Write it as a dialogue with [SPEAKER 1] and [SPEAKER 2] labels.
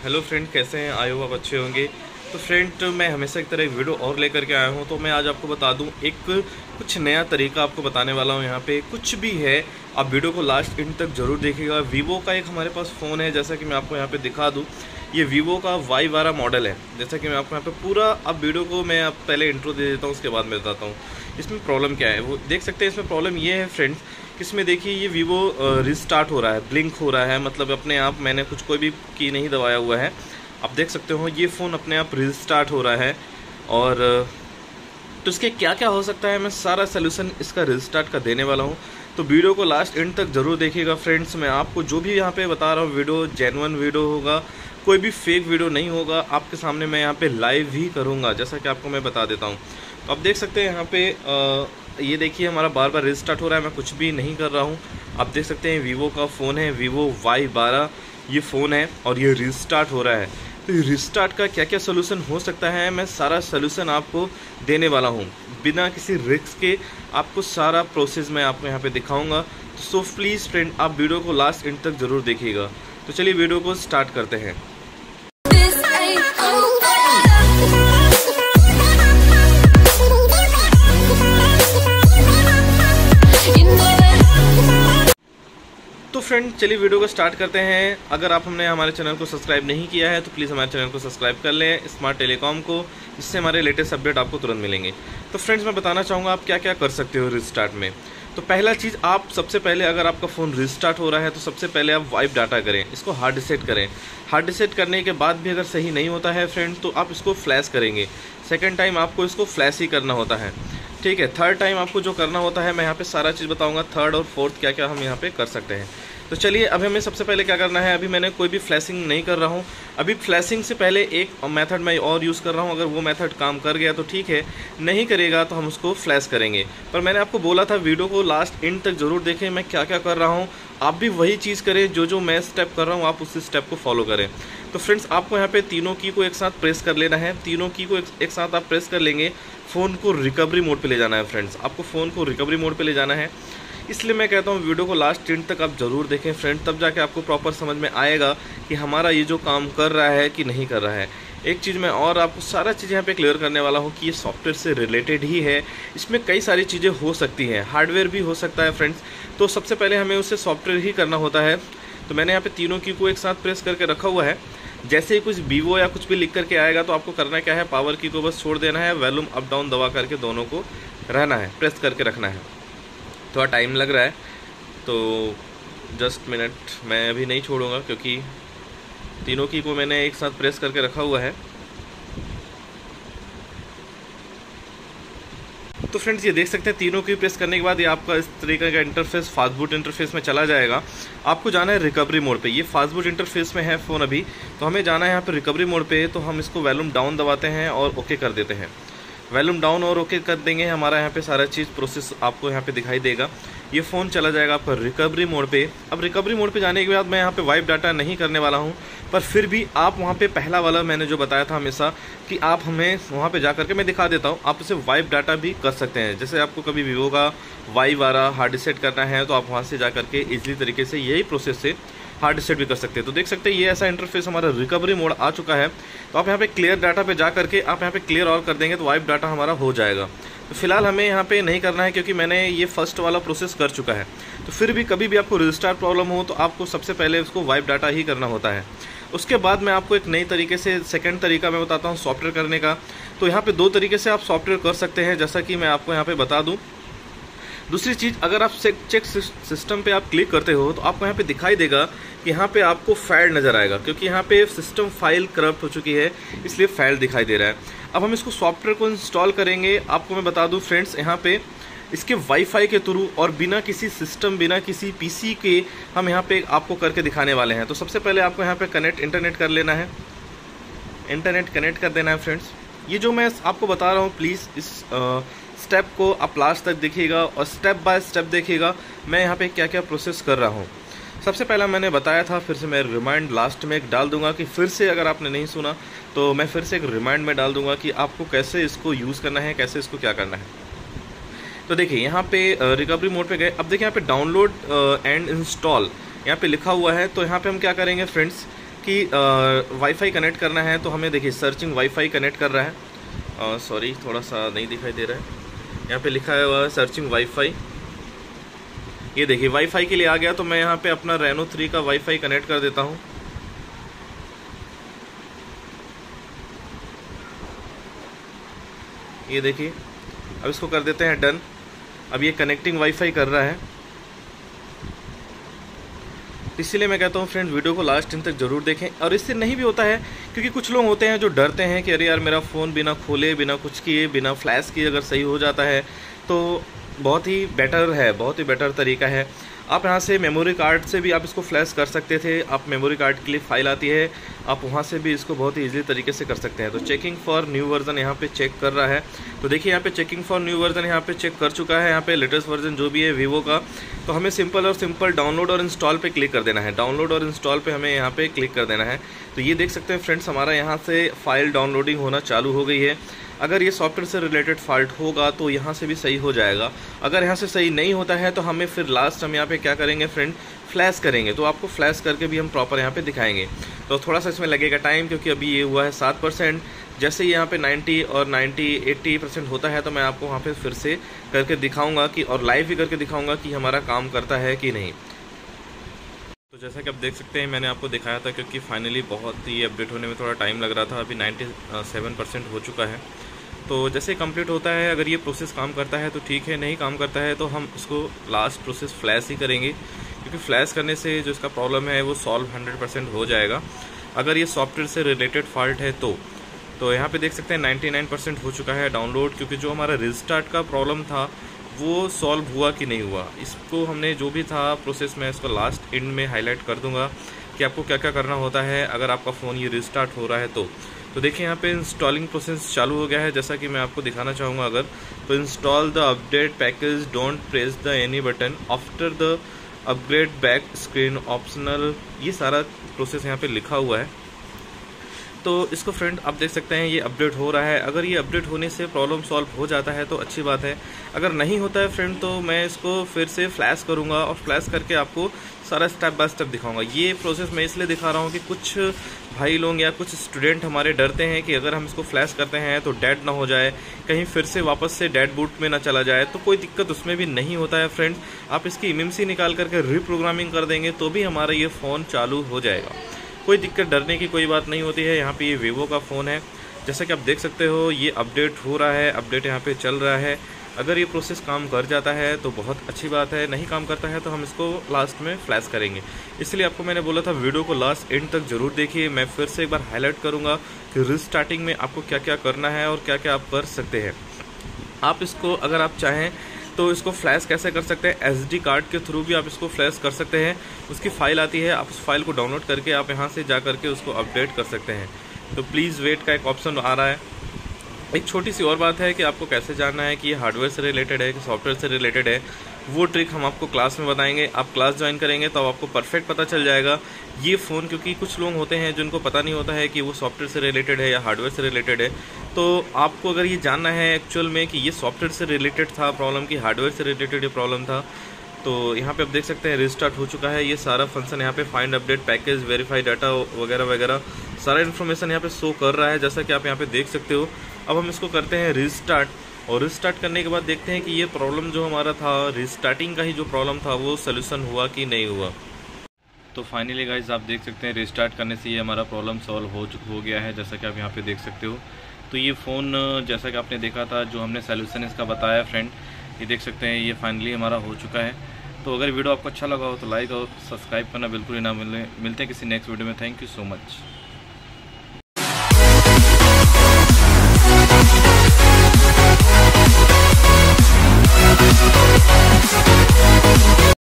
[SPEAKER 1] Hello friend, कैसे हैं? I hope आप अच्छे होंगे। तो फ्रेंड, मैं हमेशा की तरह एक वीडियो और लेकर के आया हूं। तो मैं आज आपको बता दूं एक कुछ नया तरीका आपको बताने वाला हूं। यहाँ पे कुछ भी है, आप वीडियो को लास्ट एंड तक ज़रूर देखिएगा। वीवो का एक हमारे पास फ़ोन है, जैसा कि मैं आपको यहाँ पे दिखा दूँ। ये वीवो का Y12 मॉडल है। जैसा कि मैं आपको यहाँ पे पूरा, अब वीडियो को मैं आप पहले इंट्रो दे देता हूँ, उसके बाद मैं बताता हूँ इसमें प्रॉब्लम क्या है। वो देख सकते हैं। इसमें प्रॉब्लम ये है फ्रेंड्स, इसमें देखिए ये वीवो रिस्टार्ट हो रहा है, ब्लिंक हो रहा है, मतलब अपने आप, मैंने कुछ कोई भी की नहीं दबाया हुआ है। आप देख सकते हो ये फ़ोन अपने आप रिस्टार्ट हो रहा है। और तो इसके क्या क्या हो सकता है, मैं सारा सोल्यूशन इसका रिस्टार्ट का देने वाला हूँ। तो वीडियो को लास्ट एंड तक ज़रूर देखिएगा फ्रेंड्स। मैं आपको जो भी यहाँ पे बता रहा हूँ वीडियो जेन्युइन वीडियो होगा, कोई भी फेक वीडियो नहीं होगा। आपके सामने मैं यहाँ पे लाइव ही करूँगा, जैसा कि आपको मैं बता देता हूँ। तो आप देख सकते हैं यहाँ पे ये देखिए हमारा बार बार रिस्टार्ट हो रहा है, मैं कुछ भी नहीं कर रहा हूँ। आप देख सकते हैं वीवो का फ़ोन है, वीवो Y12 ये फ़ोन है और ये रिस्टार्ट हो रहा है। तो रिस्टार्ट का क्या क्या सोल्यूशन हो सकता है, मैं सारा सोल्यूशन आपको देने वाला हूँ, बिना किसी रिस्क के आपको सारा प्रोसेस मैं आपको यहाँ पे दिखाऊंगा। तो सो प्लीज़ फ्रेंड, आप वीडियो को लास्ट एंड तक ज़रूर देखिएगा। तो चलिए वीडियो को स्टार्ट करते हैं। तो फ्रेंड, चलिए वीडियो को स्टार्ट करते हैं। अगर आप हमने हमारे चैनल को सब्सक्राइब नहीं किया है तो प्लीज़ हमारे चैनल को सब्सक्राइब कर लें, स्मार्ट टेलीकॉम को, जिससे हमारे लेटेस्ट अपडेट आपको तुरंत मिलेंगे। तो फ्रेंड्स, मैं बताना चाहूँगा आप क्या क्या कर सकते हो रिस्टार्ट में। तो पहला चीज़, आप सबसे पहले अगर आपका फ़ोन रिस्टार्ट हो रहा है तो सबसे पहले आप वाइप डाटा करें, इसको हार्ड रीसेट करें। हार्ड रीसेट करने के बाद भी अगर सही नहीं होता है फ्रेंड, तो आप इसको फ्लैश करेंगे। सेकेंड टाइम आपको इसको फ्लैश ही करना होता है, ठीक है। थर्ड टाइम आपको जो करना होता है, मैं यहाँ पे सारा चीज़ बताऊंगा, थर्ड और फोर्थ क्या क्या हम यहाँ पे कर सकते हैं। तो चलिए, अभी हमें सबसे पहले क्या करना है, अभी मैंने कोई भी फ्लैशिंग नहीं कर रहा हूँ। अभी फ्लैशिंग से पहले एक मेथड मैं और यूज़ कर रहा हूँ। अगर वो मेथड काम कर गया तो ठीक है, नहीं करेगा तो हम उसको फ्लैश करेंगे। पर मैंने आपको बोला था वीडियो को लास्ट एंड तक ज़रूर देखें, मैं क्या क्या कर रहा हूँ। आप भी वही चीज़ करें, जो मैं स्टेप कर रहा हूँ आप उसी स्टेप को फॉलो करें। तो फ्रेंड्स, आपको यहाँ पे तीनों की को एक साथ प्रेस कर लेना है। तीनों की को एक साथ आप प्रेस कर लेंगे, फ़ोन को रिकवरी मोड पे ले जाना है फ्रेंड्स। आपको फ़ोन को रिकवरी मोड पे ले जाना है। इसलिए मैं कहता हूँ वीडियो को लास्ट एंड तक आप ज़रूर देखें फ्रेंड, तब जाके आपको प्रॉपर समझ में आएगा कि हमारा ये जो काम कर रहा है कि नहीं कर रहा है। एक चीज़ मैं और आपको सारा चीज़ यहाँ पे क्लियर करने वाला हूँ कि ये सॉफ्टवेयर से रिलेटेड ही है। इसमें कई सारी चीज़ें हो सकती हैं, हार्डवेयर भी हो सकता है फ्रेंड्स। तो सबसे पहले हमें उसे सॉफ्टवेयर ही करना होता है। तो मैंने यहाँ पे तीनों की को एक साथ प्रेस करके रखा हुआ है। जैसे ही कुछ वीवो या कुछ भी लिख करके आएगा तो आपको करना क्या है, पावर की को बस छोड़ देना है, वॉल्यूम अप डाउन दबा करके दोनों को रहना है, प्रेस करके रखना है। थोड़ा टाइम लग रहा है तो जस्ट मिनट, मैं अभी नहीं छोड़ूंगा क्योंकि तीनों की को मैंने एक साथ प्रेस करके रखा हुआ है। तो फ्रेंड्स, ये देख सकते हैं तीनों की प्रेस करने के बाद ये आपका इस तरीके का इंटरफेस फास्ट बूट इंटरफेस में चला जाएगा। आपको जाना है रिकवरी मोड पे। ये फास्ट बूट इंटरफेस में है फ़ोन अभी, तो हमें जाना है यहाँ पे रिकवरी मोड पे। तो हम इसको वॉल्यूम डाउन दबाते हैं और ओके कर देते हैं। वॉल्यूम डाउन और ओके कर देंगे, हमारा यहाँ पे सारा चीज़ प्रोसेस आपको यहाँ पे दिखाई देगा। ये फ़ोन चला जाएगा आपका रिकवरी मोड पे। अब रिकवरी मोड पे जाने के बाद मैं यहाँ पे वाइप डाटा नहीं करने वाला हूँ, पर फिर भी आप वहाँ पे पहला वाला मैंने जो बताया था हमेशा कि आप हमें वहाँ पे जा करके, मैं दिखा देता हूँ, आप इसे वाइप डाटा भी कर सकते हैं। जैसे आपको कभी वीवो का Y12 हार्ड रीसेट करना है तो आप वहाँ से जा करके ईजिली तरीके से यही प्रोसेस से हार्ड रीसेट भी कर सकते हैं। तो देख सकते हैं ये ऐसा इंटरफेस हमारा रिकवरी मोड आ चुका है। तो आप यहाँ पे क्लियर डाटा पे जा करके आप यहाँ पे क्लियर और कर देंगे तो वाइप डाटा हमारा हो जाएगा। तो फिलहाल हमें यहाँ पे नहीं करना है क्योंकि मैंने ये फर्स्ट वाला प्रोसेस कर चुका है। तो फिर भी कभी भी आपको रिस्टार्ट प्रॉब्लम हो तो आपको सबसे पहले उसको वाइप डाटा ही करना होता है। उसके बाद मैं आपको एक नई तरीके से सेकंड तरीका मैं बताता हूँ सॉफ्टवेयर करने का। तो यहाँ पे दो तरीके से आप सॉफ्टवेयर कर सकते हैं, जैसा कि मैं आपको यहाँ पे बता दूँ। दूसरी चीज़, अगर आप चेक सिस्टम पे आप क्लिक करते हो तो आपको यहाँ पे दिखाई देगा कि यहाँ पे आपको फाइल नज़र आएगा, क्योंकि यहाँ पे सिस्टम फाइल करप्ट हो चुकी है, इसलिए फाइल दिखाई दे रहा है। अब हम इसको सॉफ्टवेयर को इंस्टॉल करेंगे। आपको मैं बता दूँ फ्रेंड्स, यहाँ पे इसके वाईफाई के थ्रू और बिना किसी सिस्टम, बिना किसी पीसी के हम यहाँ पे आपको करके दिखाने वाले हैं। तो सबसे पहले आपको यहाँ पे इंटरनेट कर लेना है, इंटरनेट कनेक्ट कर देना है फ्रेंड्स। ये जो मैं आपको बता रहा हूँ, प्लीज़ इस स्टेप को आप लास्ट तक देखिएगा और स्टेप बाय स्टेप देखिएगा मैं यहाँ पे क्या क्या प्रोसेस कर रहा हूँ। सबसे पहला मैंने बताया था, फिर से मैं रिमाइंड लास्ट में एक डाल दूंगा कि फिर से अगर आपने नहीं सुना तो मैं फिर से एक रिमाइंड में डाल दूंगा कि आपको कैसे इसको यूज़ करना है, कैसे इसको क्या करना है। तो देखिए यहाँ पे रिकवरी मोड पे गए। अब देखिए यहाँ पे डाउनलोड एंड इंस्टॉल यहाँ पे लिखा हुआ है। तो यहाँ पे हम क्या करेंगे फ्रेंड्स, कि वाईफाई कनेक्ट करना है तो हमें देखिए सर्चिंग वाईफाई कनेक्ट कर रहा है, सॉरी थोड़ा सा नहीं दिखाई दे रहा है, यहाँ पे लिखा है सर्चिंग वाईफाई। ये देखिए वाईफाई के लिए आ गया, तो मैं यहाँ पे अपना रेनो 3 का वाईफाई कनेक्ट कर देता हूँ। ये देखिए अब इसको कर देते हैं डन। अब ये कनेक्टिंग वाईफाई कर रहा है, इसीलिए मैं कहता हूँ फ्रेंड्स वीडियो को लास्ट दिन तक जरूर देखें। और इससे नहीं भी होता है, क्योंकि कुछ लोग होते हैं जो डरते हैं कि अरे यार मेरा फ़ोन बिना खोले, बिना कुछ किए, बिना फ्लैश किए अगर सही हो जाता है तो बहुत ही बेटर है, बहुत ही बेटर तरीका है। आप यहाँ से मेमोरी कार्ड से भी आप इसको फ्लैश कर सकते थे। आप मेमोरी कार्ड के लिए फाइल आती है, आप वहाँ से भी इसको बहुत ही ईजी तरीके से कर सकते हैं। तो चेकिंग फॉर न्यू वर्जन यहाँ पे चेक कर रहा है, तो देखिए यहाँ पे चेकिंग फॉर न्यू वर्जन यहाँ पे चेक कर चुका है। यहाँ पे लेटेस्ट वर्जन जो भी है वीवो का, तो हमें सिंपल और सिंपल डाउनलोड और इंस्टॉल पे क्लिक कर देना है। डाउनलोड और इंस्टॉल पे हमें यहाँ पे क्लिक कर देना है। तो ये देख सकते हैं फ्रेंड्स, हमारा यहाँ से फाइल डाउनलोडिंग होना चालू हो गई है। अगर ये सॉफ्टवेयर से रिलेटेड फॉल्ट होगा तो यहाँ से भी सही हो जाएगा। अगर यहाँ से सही नहीं होता है तो हमें फिर लास्ट हम यहाँ पे क्या करेंगे फ्रेंड, फ्लैश करेंगे। तो आपको फ्लैश करके भी हम प्रॉपर यहाँ पे दिखाएंगे। तो थोड़ा सा इसमें लगेगा टाइम, क्योंकि अभी ये हुआ है 7%। जैसे ही यहाँ पे 90 और 80% होता है तो मैं आपको वहाँ पे फिर से करके दिखाऊँगा कि, और लाइव भी करके दिखाऊँगा कि हमारा काम करता है कि नहीं। तो जैसा कि आप देख सकते हैं मैंने आपको दिखाया था, क्योंकि फाइनली बहुत ही अपडेट होने में थोड़ा टाइम लग रहा था। अभी 97% हो चुका है। तो जैसे कंप्लीट होता है, अगर ये प्रोसेस काम करता है तो ठीक है, नहीं काम करता है तो हम इसको लास्ट प्रोसेस फ्लैश ही करेंगे, क्योंकि फ्लैश करने से जो इसका प्रॉब्लम है वो सॉल्व 100% हो जाएगा। अगर ये सॉफ्टवेयर से रिलेटेड फॉल्ट है तो यहाँ पे देख सकते हैं 99% हो चुका है डाउनलोड, क्योंकि जो हमारा रिस्टार्ट का प्रॉब्लम था वो सॉल्व हुआ कि नहीं हुआ। इसको हमने जो भी था प्रोसेस, मैं इसको लास्ट एंड में हाईलाइट कर दूंगा कि आपको क्या क्या करना होता है अगर आपका फ़ोन ये रिस्टार्ट हो रहा है तो देखिए यहाँ पे इंस्टॉलिंग प्रोसेस चालू हो गया है। जैसा कि मैं आपको दिखाना चाहूँगा, अगर तो install the update package, don't press the any button after the upgrade back screen optional, ये सारा प्रोसेस यहाँ पे लिखा हुआ है। तो इसको फ्रेंड आप देख सकते हैं ये अपडेट हो रहा है। अगर ये अपडेट होने से प्रॉब्लम सॉल्व हो जाता है तो अच्छी बात है। अगर नहीं होता है फ्रेंड तो मैं इसको फिर से फ्लैश करूँगा और फ्लैश करके आपको सारा स्टेप बाय स्टेप दिखाऊंगा। ये प्रोसेस मैं इसलिए दिखा रहा हूँ कि कुछ भाई लोग या कुछ स्टूडेंट हमारे डरते हैं कि अगर हम इसको फ्लैश करते हैं तो डेड ना हो जाए, कहीं फिर से वापस से डेड बूट में ना चला जाए। तो कोई दिक्कत उसमें भी नहीं होता है फ्रेंड। आप इसकी इमएमसी निकाल करके रीप्रोग्रामिंग कर देंगे तो भी हमारा ये फ़ोन चालू हो जाएगा। कोई दिक्कत, डरने की कोई बात नहीं होती है। यहाँ पे ये वीवो का फ़ोन है, जैसा कि आप देख सकते हो ये अपडेट हो रहा है, अपडेट यहाँ पे चल रहा है। अगर ये प्रोसेस काम कर जाता है तो बहुत अच्छी बात है, नहीं काम करता है तो हम इसको लास्ट में फ्लैश करेंगे। इसलिए आपको मैंने बोला था वीडियो को लास्ट एंड तक ज़रूर देखिए। मैं फिर से एक बार हाईलाइट करूँगा कि रिस्टार्टिंग में आपको क्या क्या करना है और क्या क्या आप कर सकते हैं। आप इसको अगर आप चाहें तो इसको फ्लैश कैसे कर सकते हैं, SD कार्ड के थ्रू भी आप इसको फ्लैश कर सकते हैं। उसकी फ़ाइल आती है, आप उस फाइल को डाउनलोड करके आप यहाँ से जा करके उसको अपडेट कर सकते हैं। तो प्लीज़ वेट का एक ऑप्शन आ रहा है। एक छोटी सी और बात है कि आपको कैसे जानना है कि ये हार्डवेयर से रिलेटेड है कि सॉफ्टवेयर से रिलेटेड है, वो ट्रिक हम आपको क्लास में बताएंगे। आप क्लास ज्वाइन करेंगे तो आपको परफेक्ट पता चल जाएगा ये फ़ोन, क्योंकि कुछ लोग होते हैं जिनको पता नहीं होता है कि वो सॉफ्टवेयर से रिलेटेड है या हार्डवेयर से रिलेटेड है। तो आपको अगर ये जानना है एक्चुअल में कि ये सॉफ्टवेयर से रिलेटेड था प्रॉब्लम की हार्डवेयर से रिलेटेड ये प्रॉब्लम था, तो यहाँ पे आप देख सकते हैं रिस्टार्ट हो चुका है। ये सारा फंक्शन यहाँ पे find update package verify data वगैरह वगैरह सारा इन्फॉर्मेशन यहाँ पे शो कर रहा है, जैसा कि आप यहाँ पे देख सकते हो। अब हम इसको करते हैं रिस्टार्ट, और रिस्टार्ट करने के बाद देखते हैं कि ये प्रॉब्लम जो हमारा था रिस्टार्टिंग का ही जो प्रॉब्लम था वो सोल्यूशन हुआ कि नहीं हुआ। तो फाइनली गाइज आप देख सकते हैं रिस्टार्ट करने से ये हमारा प्रॉब्लम सॉल्व हो गया है, जैसा कि आप यहाँ पे देख सकते हो। तो ये फ़ोन जैसा कि आपने देखा था जो हमने सोल्यूशन इसका बताया फ्रेंड, ये देख सकते हैं ये फाइनली हमारा हो चुका है। तो अगर वीडियो आपको अच्छा लगा हो तो लाइक और सब्सक्राइब करना बिल्कुल ही ना मिलते हैं किसी नेक्स्ट वीडियो में। Thank you so much.